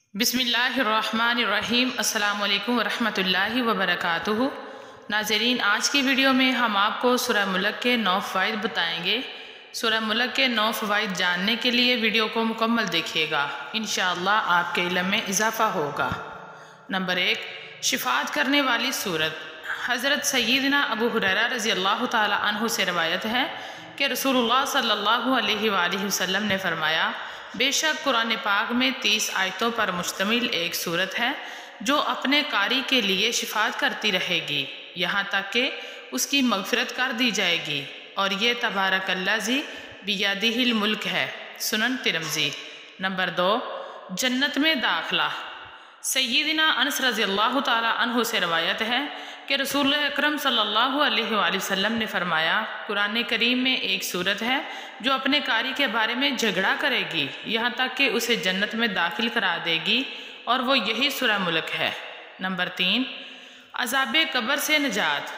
बिस्मिल्लाहिर्रहमानिर्रहीम। अस्सलामु अलैकुम वरहमतुल्लाहि वबरकातुहू। नाज़रीन, आज की वीडियो में हम आपको सूरह मुल्क के 9 फ़वाइद बताएंगे। सूरह मुल्क के 9 फ़वाइद जानने के लिए वीडियो को मुकम्मल देखिएगा, इंशाअल्लाह आपके इल्म में इजाफ़ा होगा। नंबर 1, शिफ़ात करने वाली सूरत। हज़रत सय्यदना अबू हुरैरा रज़ी अल्लाह ताला अन्हु से रवायत है कि रसूलुल्लाह सल्लल्लाहु अलैहि वसल्लम ने फरमाया, बेशक कुरान पाक में 30 आयतों पर मुश्तमिल एक सूरत है जो अपने कारी के लिए शिफात करती रहेगी यहाँ तक कि उसकी मग़फ़िरत कर दी जाएगी, और ये तबारकल्लाज़ी बियदिहिल मुल्क है। सुनन तिरमिज़ी। नंबर 2, जन्नत में दाखला। सय्यदना अनस रज़ियल्लाहु ताला अन्हु से रवायत है कि रसूल अकरम सल्लल्लाहु अलैहि वसल्लम ने फरमाया, कुरान करीम में एक सूरत है जो अपने कारी के बारे में झगड़ा करेगी यहाँ तक कि उसे जन्नत में दाखिल करा देगी, और वो यही सूरह मुल्क है। नंबर 3, अज़ाब कब्र से निजात।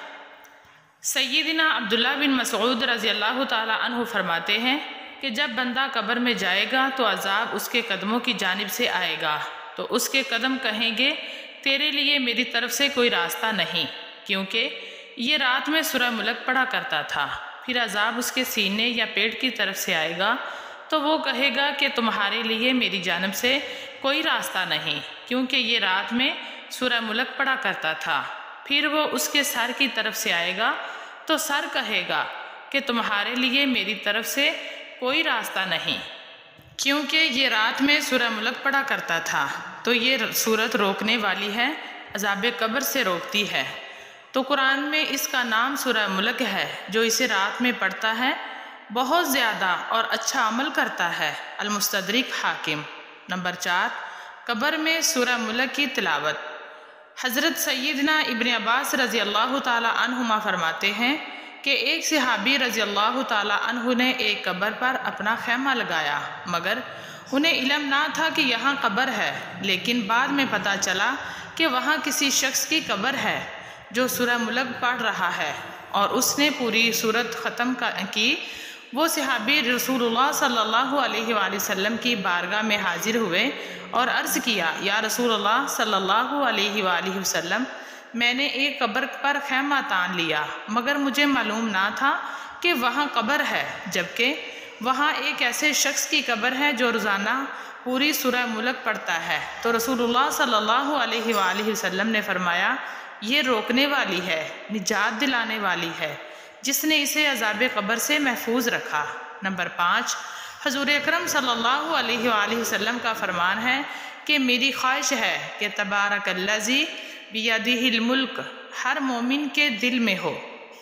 सय्यदना अब्दुल्लाह बिन मसऊद रज़ियल्लाहु ताला अन्हु फरमाते हैं कि जब बंदा कब्र में जाएगा तो अज़ाब उसके कदमों की जानिब से आएगा, तो उसके कदम कहेंगे, तेरे लिए मेरी तरफ से कोई रास्ता नहीं, क्योंकि ये रात में सूरह मुल्क पढ़ा करता था। फिर अज़ाब उसके सीने या पेट की तरफ से आएगा, तो वो कहेगा कि तुम्हारे लिए मेरी जानिब से कोई रास्ता नहीं, क्योंकि ये रात में सूरह मुल्क पढ़ा करता था। फिर वो उसके सर की तरफ से आएगा, तो सर कहेगा कि तुम्हारे लिए मेरी तरफ से कोई रास्ता नहीं, क्योंकि ये रात में सूरह मुल्क पढ़ा करता था। तो ये सूरत रोकने वाली है, अज़ाब कब्र से रोकती है। तो कुरान में इसका नाम सूरह मुल्क है। जो इसे रात में पढ़ता है बहुत ज़्यादा और अच्छा अमल करता है। अल-मुस्तदरिक हाकिम। नंबर 4, कब्र में सूरह मुल्क की तिलावत। हज़रत सय्यदना इब्न अब्बास रज़ी अल्लाह ताला अन्हुमा फरमाते हैं कि एक सहाबी रज़ी अल्लाह ताला अन्हु ने एक कब्र पर अपना खैमा लगाया, मगर उन्हें इल्म ना था कि यहाँ कब्र है। लेकिन बाद में पता चला कि वहाँ किसी शख्स की कब्र है जो सूरह मुल्क पढ़ रहा है, और उसने पूरी सूरत ख़त्म की। वो सहाबी रसूलुल्लाह सल्लल्लाहु अलैहि वसल्लम की बारगाह में हाजिर हुए और अर्ज़ किया, या रसूलुल्लाह सल्लल्लाहु अलैहि वसल्लम, मैंने एक कब्र पर खैमा तान लिया, मगर मुझे मालूम ना था कि वहाँ कब्र है, जबकि वहाँ एक ऐसे शख्स की कब्र है जो रोज़ाना पूरी सूरह मुल्क पढ़ता है। तो रसूलुल्लाह सल्लल्लाहु अलैहि वसल्लम ने फरमाया, ये रोकने वाली है, निजात दिलाने वाली है, जिसने इसे अज़ाब कब्र से महफूज रखा। नंबर 5, हज़ूर अकरम सल्लल्लाहु अलैहि वसल्लम का फरमान है कि मेरी ख्वाहिश है कि तबारकल्लाज़ी बियदिहिल मुल्क हर मोमिन के दिल में हो।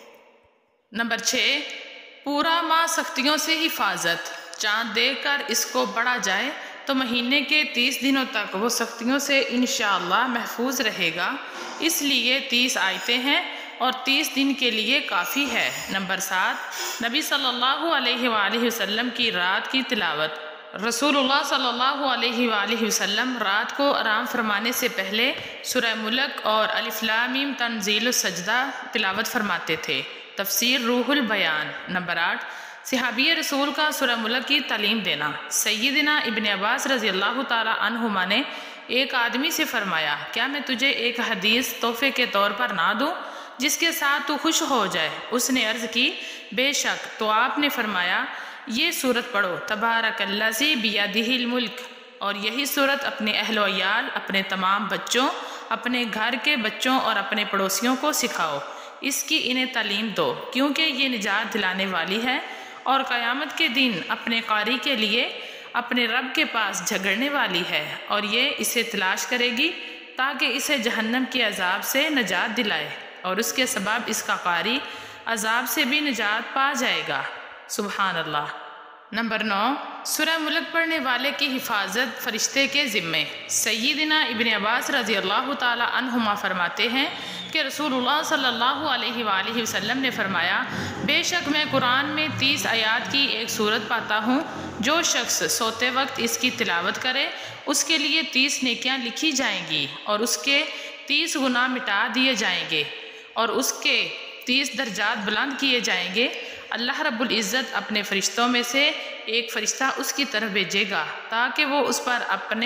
नंबर 6, पूरा माह सख्तियों से हिफाजत। चाँद देखकर इसको पढ़ा जाए तो महीने के 30 दिनों तक वो सख्तियों से इंशाअल्लाह महफूज रहेगा। इसलिए 30 आयतें हैं और 30 दिन के लिए काफ़ी है। नंबर 7, नबी सल्लल्लाहु अलैहि वसल्लम की रात की तिलावत। रसूलुल्लाह सल्लल्लाहु अलैहि वसल्लम रात को आराम फरमाने से पहले सूरह मुल्क और अलिफ लाम मीम तंज़ीलुस सजदा तिलावत फरमाते थे। तफसीर रूहुल बयान। नंबर 8, सहाबी रसूल का सूरह मुल्क की तालीम देना। सय्यदना इब्न अब्बास रज़ी अल्लाह ताला अन्हुमा ने एक आदमी से फरमाया, क्या मैं तुझे एक हदीस तोहफे के तौर पर ना दूँ जिसके साथ तू खुश हो जाए? उसने अर्ज़ की, बेशक। तो आपने फरमाया, ये सूरत पढ़ो, तबारकल्लाज़ी बियदिहिल मुल्क, और यही सूरत अपने अहलो अयाल, अपने तमाम बच्चों, अपने घर के बच्चों और अपने पड़ोसियों को सिखाओ। इसकी इन्हें तालीम दो, क्योंकि ये निजात दिलाने वाली है और क़यामत के दिन अपने कारी के लिए अपने रब के पास झगड़ने वाली है, और ये इसे तलाश करेगी ताकि इसे जहन्नम के अजाब से निजात दिलाए, और उसके सबब इसका कारी अजाब से भी निजात पा जाएगा। सुबहान अल्लाह। नंबर 9, सूरह मुल्क पढ़ने वाले की हिफाजत फरिश्ते के ज़िम्मे। सय्यदना इब्न अब्बास रज़ी अल्लाह ताला अन्हुमा फरमाते हैं कि रसूलुल्लाह सल्लल्लाहु अलैहि वसल्लम ने फरमाया, बेशक मैं कुरान में 30 आयात की एक सूरत पाता हूँ। जो शख्स सोते वक्त इसकी तिलावत करे उसके लिए 30 नेकियां लिखी जाएंगी, और उसके 30 गुनाह मिटा दिए जाएंगे, और उसके 30 दर्जात बुलंद किए जाएंगे। अल्लाह रब्बुल इज़्ज़त अपने फ़रिश्तों में से एक फ़रिश्ता उसकी तरफ भेजेगा ताकि वो उस पर अपने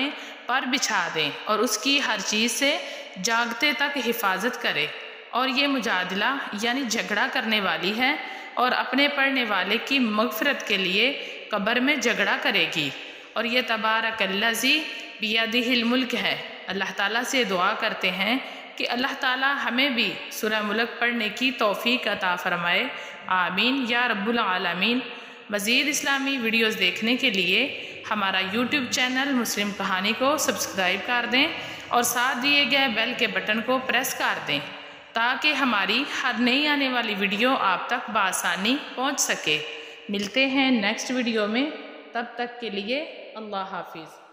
پر بچھا دیں اور اس کی ہر چیز سے جاگتے تک حفاظت کرے، اور یہ مجادلہ یعنی جھگڑا کرنے والی ہے اور اپنے پڑھنے والے کی مغفرت کے لیے قبر میں جھگڑا کرے گی۔ اور یہ تبارک الذی بیدہ الملک ہے۔ اللہ تعالیٰ سے دعا کرتے ہیں کہ اللہ تعالیٰ ہمیں بھی سورہ ملک پڑھنے کی توفیق عطا فرمائے، آمین یا رب العالمین۔ مزید اسلامی ویڈیوز دیکھنے کے لیے ہمارا یوٹیوب چینل مسلم کہانی کو سبسکرائب کر دیں اور ساتھ دیے گئے بیل کے بٹن کو پریس کر دیں تاکہ ہماری ہر نئی آنے والی ویڈیو آپ تک بآسانی پہنچ سکے۔ ملتے ہیں نیکسٹ ویڈیو میں، تب تک کے لیے اللہ حافظ۔